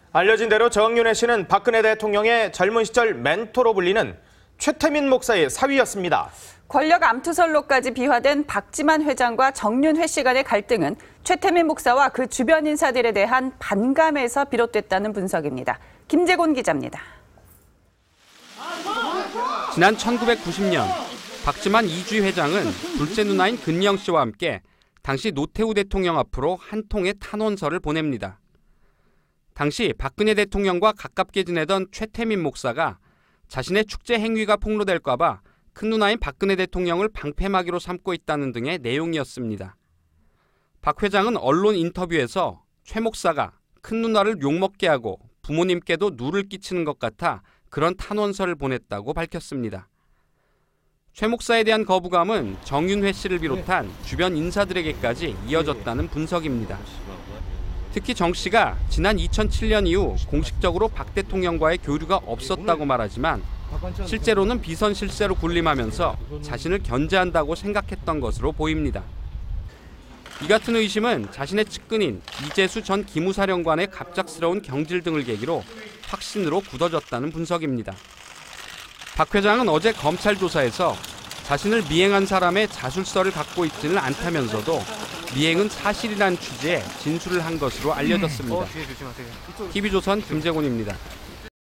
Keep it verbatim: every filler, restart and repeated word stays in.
알려진 대로 정윤회 씨는 박근혜 대통령의 젊은 시절 멘토로 불리는 최태민 목사의 사위였습니다. 권력 암투설로까지 비화된 박지만 회장과 정윤회 씨 간의 갈등은 최태민 목사와 그 주변 인사들에 대한 반감에서 비롯됐다는 분석입니다. 김재곤 기자입니다. 지난 천구백구십 년 박지만 이주희 회장은 둘째 누나인 근영 씨와 함께 당시 노태우 대통령 앞으로 한 통의 탄원서를 보냅니다. 당시 박근혜 대통령과 가깝게 지내던 최태민 목사가 자신의 축제 행위가 폭로될까 봐 큰 누나인 박근혜 대통령을 방패막이로 삼고 있다는 등의 내용이었습니다. 박 회장은 언론 인터뷰에서 최 목사가 큰 누나를 욕먹게 하고 부모님께도 누를 끼치는 것 같아 그런 탄원서를 보냈다고 밝혔습니다. 최 목사에 대한 거부감은 정윤회 씨를 비롯한 주변 인사들에게까지 이어졌다는 분석입니다. 특히 정 씨가 지난 이천칠 년 이후 공식적으로 박 대통령과의 교류가 없었다고 말하지만 실제로는 비선 실세로 군림하면서 자신을 견제한다고 생각했던 것으로 보입니다. 이 같은 의심은 자신의 측근인 이재수 전 기무사령관의 갑작스러운 경질 등을 계기로 확신으로 굳어졌다는 분석입니다. 박 회장은 어제 검찰 조사에서 자신을 미행한 사람의 자술서를 갖고 있지는 않다면서도 미행은 사실이라는 취지의 진술을 한 것으로 알려졌습니다. 티비조선 김재곤입니다.